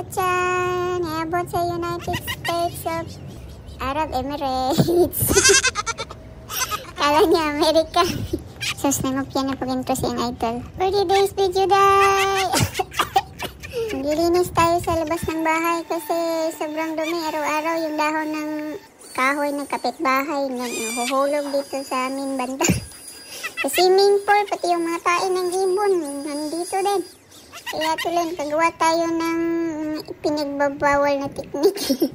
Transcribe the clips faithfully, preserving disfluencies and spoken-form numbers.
Chan, abot sa United States of Arab Emirates. Kala niya Amerika. Sus, nangopya na pag-intro siyang idol. For today's video, day! Naglilinis tayo sa labas ng bahay kasi sobrang dumi. Araw-araw yung dahon ng kahoy ng kapitbahay nahuhulog dito sa amin banda. Sa swimming pool, pati yung mga tain ng ibon, nandito din. Kaya tuloy, pagawa tayo ng pinagbabawal na teknik.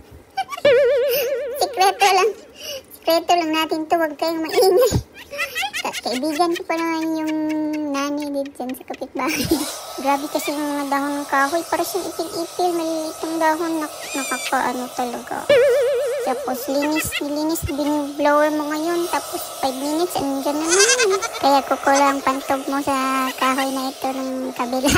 Sikreto lang. Sikreto lang natin to, huwag kayong maingay. Kaibigan ko pa naman yung nani dito dyan sa kapitbahay. Grabe kasi yung mga dahon ng kahoy. Para siyang ipil-ipil, maliliit yung dahon. Nak nakakaano talaga. Tapos linis, nilinis, bin-blower mo ngayon. Tapos five minutes, andyan na naman. Kaya kukulang pantog mo sa kahoy na ito ng kabila.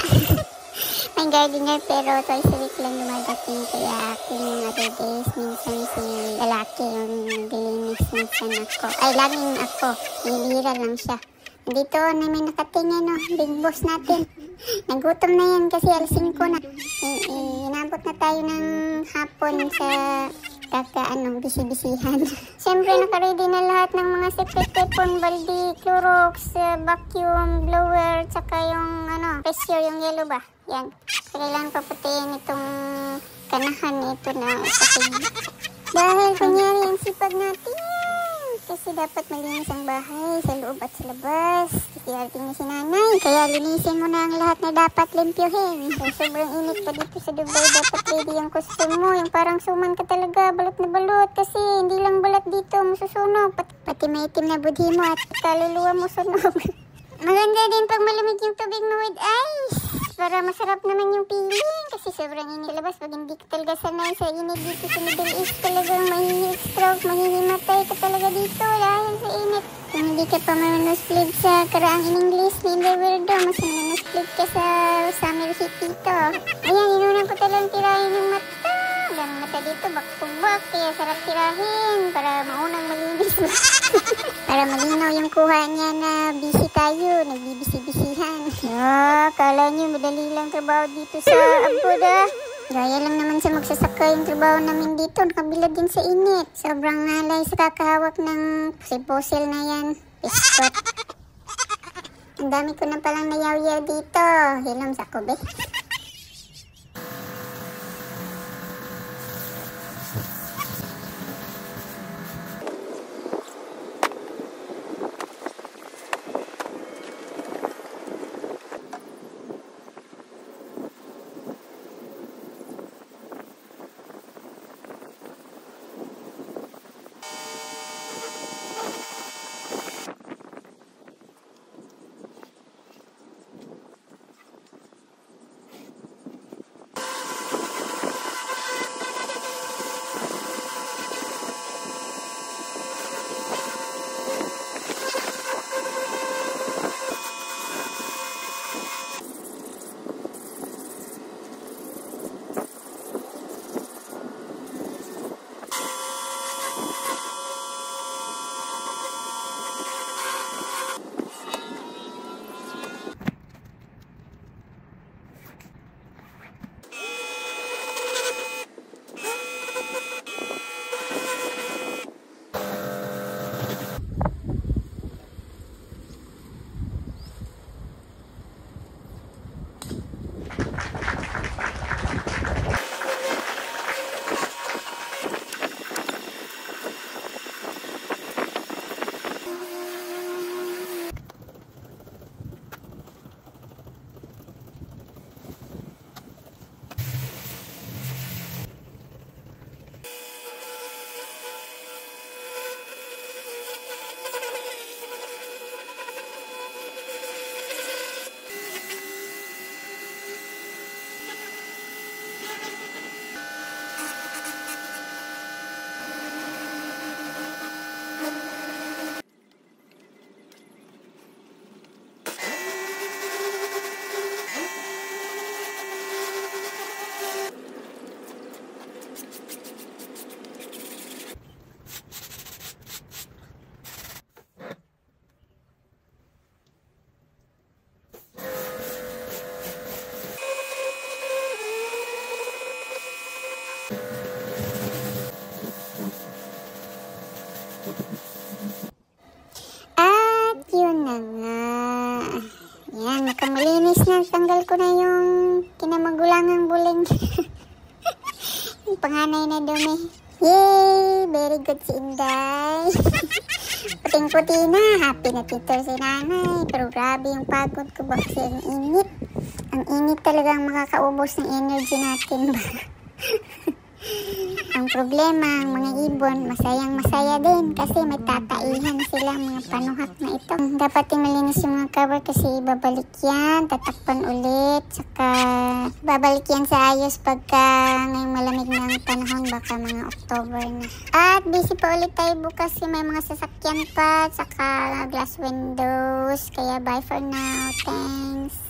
May gardener pero twice a week lang dumadating. Kaya aking mga days, minsan si lalaki yung naglilinis, minsan ako. Ay, laging ako. Nilira lang siya. Dito na may nakatingin, no? Big boss natin. Nagutom na yan kasi alas singko na. Inabot na tayo ng hapon sa kaka ano, bisi-bisihan. Siyempre naka-ready na lahat ng mga secret weapon, baldi, Clorox, uh, vacuum, blower, tsaka yung ano, pressure, yung yellow ba? Yan. Kailangan paputiin itong kanahan ito na kapig. Dahil kunyari ang sipag natin. Kasi dapat malinis ang bahay sa loob at sa labas. Kaya tingin si nanay. Kaya linisin mo na ang lahat na dapat limpyohin. So, sobrang init pa dito sa Dubai. Dapat ready yung costume mo. Yung parang suman ka talaga. Balot na balot. Kasi hindi lang balat dito. Masusunog. Pat pati may itim na budhi mo at kaluluwa mo sunog. Maganda din pag malamig yung tubig mo with ice. Para masarap naman yung feeling. Kasi sobrang init labas. Pag hindi ka talaga sanay sa init dito sa Middle East, talagang mahihit stroke, mahihimatay ka talaga dito dahil sa init. Kung hindi ka pa manusplid sa karaang in English ni Underweirdo, mas manusplid ka sa summer heat dito. Ayan, inunan ko talagang tirahin yung mata. Ganang mata dito, bak-bak. Kaya sarap tirahin para maunang malinis mo. Para malinaw yung kuha niya na busy tayo, nagbibisi-bisihan. Ah, kala niyo madali lang trabaho dito sa abroad ah. Gaya lang naman sa magsasaka yung trabaho namin dito, nakabila din sa init. Sobrang nalay sa kakahawak ng pusil-pusil na yan. Piskot. Ang dami ko na palang nayaw-yaw dito. Hilam sa kobe. mga, yan, nakamalinis na. Tanggal ko na yung kinamagulangang buling. Yung panganay na dumi. Yay! Very good si Inday. Puting-puti na. Happy na tito si nanay. Pero grabe yung pagod ko ba kasi ang init. Ang init talagang makakaubos ng energy natin ba? Ang problema, ang mga ibon, masayang masaya din kasi may tataihan sila mga panuhak na ito. Dapat din malinis yung mga cover kasi babalik yan, tatakpan ulit, saka babalik yan sa ayos pagka ngayong malamig ng panahon, baka mga October na. At busy pa ulit tayo bukas kasi may mga sasakyan pa, saka glass windows, kaya bye for now, thanks.